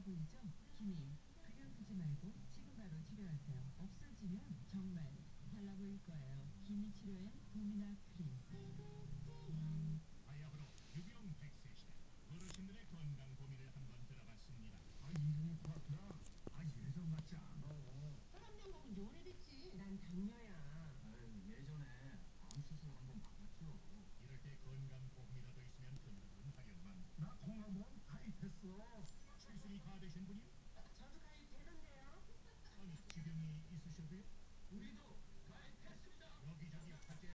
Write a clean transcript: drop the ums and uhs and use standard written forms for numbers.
보이죠? 기미. 그냥 두지 말고 지금 바로 치료하세요. 없어지면 정말 달라 보일 거예요. 기미 치료엔 도미나 크림. 바야흐로 유병 100세 시대 어르신들의 건강 고민을 한번 들어봤습니다. 이름이 파트라. 예전 같지 않아. 혈압약 먹은 지 오래됐지. 난 당뇨야. 예전에 암 수술 한번 받았죠. 이럴 때 건강보험이라도 있으면 든든하련만. 나 건강보험 가입했어. 70이 다 되신 분이요? 저도 가입되던데요. 아니 지병이 있으셔도요? 우리도